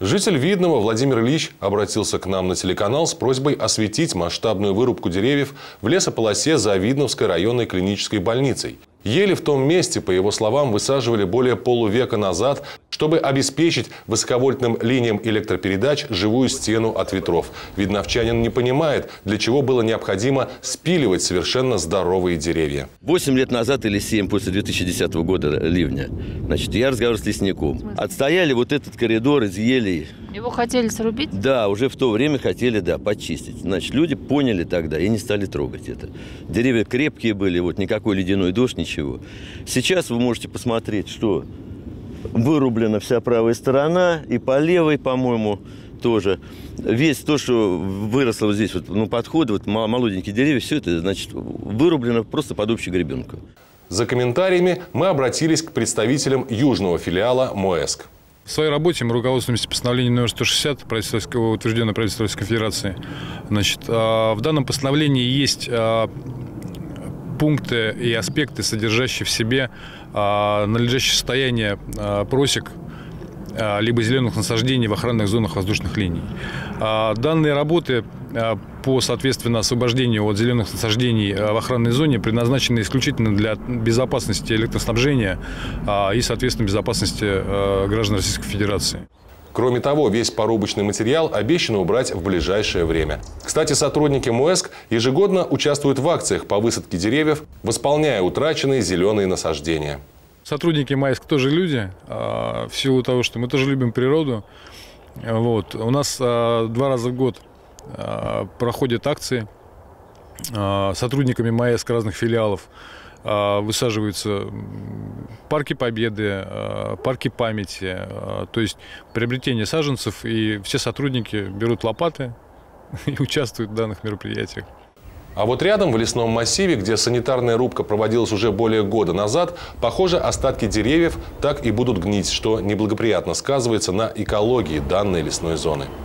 Житель Видного Владимир Ильич обратился к нам на телеканал с просьбой осветить масштабную вырубку деревьев в лесополосе за Видновской районной клинической больницей. Ели в том месте, по его словам, высаживали более полувека назад, чтобы обеспечить высоковольтным линиям электропередач живую стену от ветров. Видновчанин не понимает, для чего было необходимо спиливать совершенно здоровые деревья. 8 лет назад или 7 после 2010 года ливня, значит, я разговаривал с лесником. Отстояли вот этот коридор из елей. Его хотели срубить? Да, уже в то время хотели, да, почистить. Значит, люди поняли тогда и не стали трогать это. Деревья крепкие были, вот никакой ледяной дождь, ничего. Сейчас вы можете посмотреть, что вырублена вся правая сторона и по левой, по-моему, тоже. Весь то, что выросло вот здесь, вот, ну, подходы, вот молоденькие деревья, все это, значит, вырублено просто под общую гребенку. За комментариями мы обратились к представителям южного филиала МОЭСК. В своей работе мы руководствуемся постановлением номер 160, утвержденное правительством Российской Федерации. Значит, в данном постановлении есть пункты и аспекты, содержащие в себе надлежащее состояние просек либо зеленых насаждений в охранных зонах воздушных линий. Данные работы по, соответственно, освобождению от зеленых насаждений в охранной зоне предназначены исключительно для безопасности электроснабжения и, соответственно, безопасности граждан Российской Федерации. Кроме того, весь порубочный материал обещано убрать в ближайшее время. Кстати, сотрудники МОЭСК ежегодно участвуют в акциях по высадке деревьев, восполняя утраченные зеленые насаждения. Сотрудники МОЭСК тоже люди, в силу того, что мы тоже любим природу. Вот. У нас 2 раза в год проходят акции. Сотрудниками МОЭСК разных филиалов высаживаются парки Победы, парки памяти, то есть приобретение саженцев, и все сотрудники берут лопаты и участвуют в данных мероприятиях. А вот рядом, в лесном массиве, где санитарная рубка проводилась уже более года назад, похоже, остатки деревьев так и будут гнить, что неблагоприятно сказывается на экологии данной лесной зоны.